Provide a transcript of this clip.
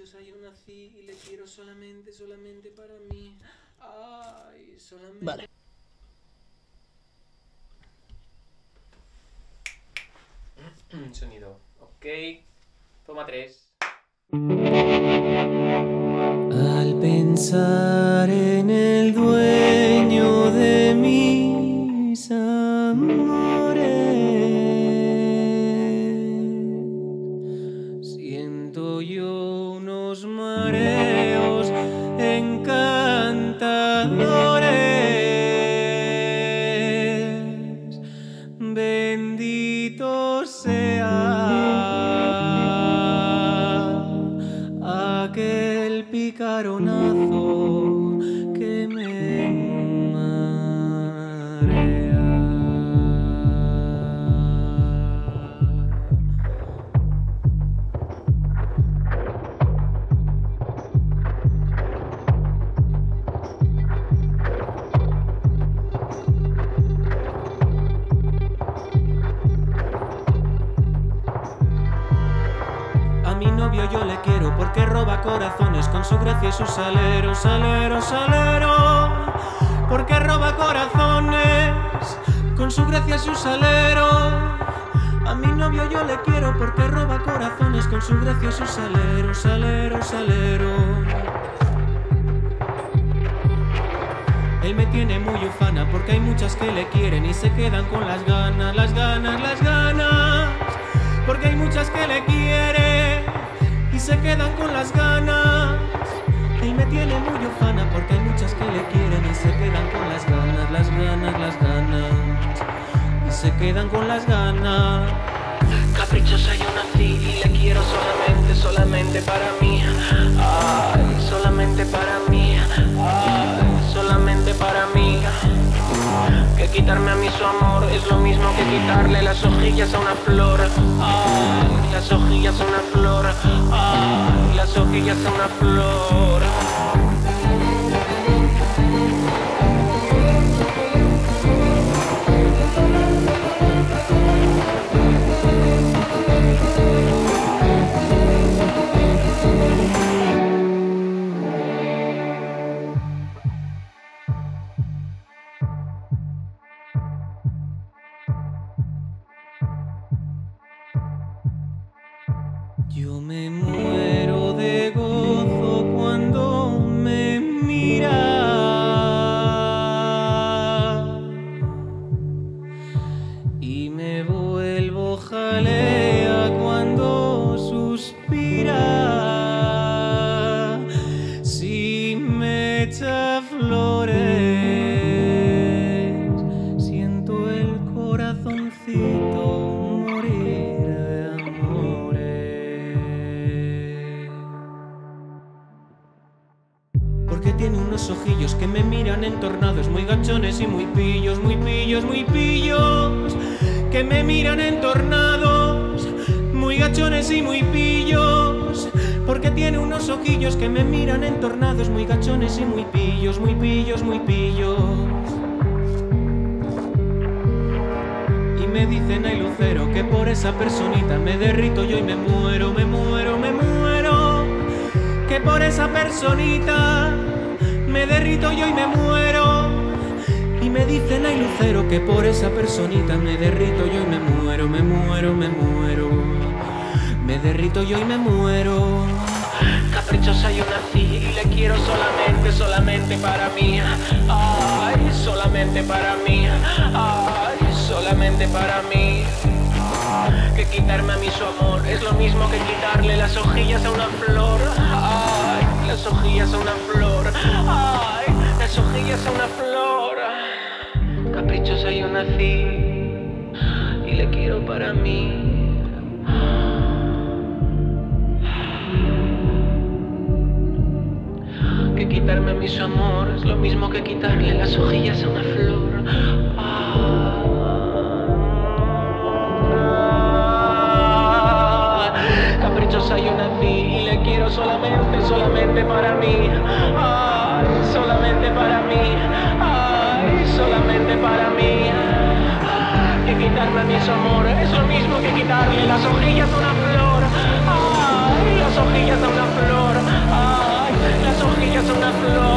caprichosa yo nací y le quiero solamente para mí. Ay, solamente... Vale. Sonido. Ok. Toma 3. Al pensar en el dueño de mis amores, siento yo unos mareos encantadores. Bendito sea aquel picaronazo que me marea. A mi novio yo le quiero porque roba corazones con su gracia y su salero, salero, salero. Porque roba corazones con su gracia y su salero. A mi novio yo le quiero porque roba corazones con su gracia y su salero, salero, salero. Él me tiene muy ufana porque hay muchas que le quieren y se quedan con las ganas, las ganas, las ganas. Porque hay muchas que le quieren y se quedan con las ganas. Él me tiene muy ufana porque hay muchas que le quieren y se quedan con las ganas, las ganas, las ganas. Y se quedan con las ganas. Caprichosa yo nací y le quiero solamente para mí. Ay, solamente para mí. Ay, solamente para mí. Que quitarme a mí su amor es lo mismo que quitarle las hojillas a una flor. Ay, las hojillas a una flor. Ay, las hojillas a una flor. Yo me muero de gozo cuando me mira y me vuelvo jalea cuando suspira. Si me echa flores, siento el corazoncito morir de amores. Porque tiene unos ojillos que me miran entornados, muy gachones y muy pillos, muy pillos, muy pillos. Que me miran entornados, muy gachones y muy pillos. Porque tiene unos ojillos que me miran entornados, muy gachones y muy pillos, muy pillos, muy pillos. Y me dicen, ay Lucero, que por esa personita me derrito yo y me muero, me muero, me muero. Que por esa personita me derrito yo y me muero. Y me dicen, ay Lucero, que por esa personita me derrito yo y me muero, me muero, me muero. Me derrito yo y me muero. Caprichosa yo nací y le quiero solamente para mí. Ay, solamente para mí. Ay, solamente para mí. Que quitarme a mí su amor es lo mismo que quitarle las hojillas a una flor. Ay, las hojillas a una flor. Ay, las hojillas a una flor. Caprichosa yo nací y le quiero para mí. Que quitarme a mí su amor es lo mismo que quitarle las hojillas a una flor. Caprichosa yo nací y le quiero solamente para mí. Ay, solamente para mí. Ay, solamente para mí. Que quitarme a mí su amor es lo mismo que quitarle las hojillas a una flor. Ay, las hojillas a una flor. una flor.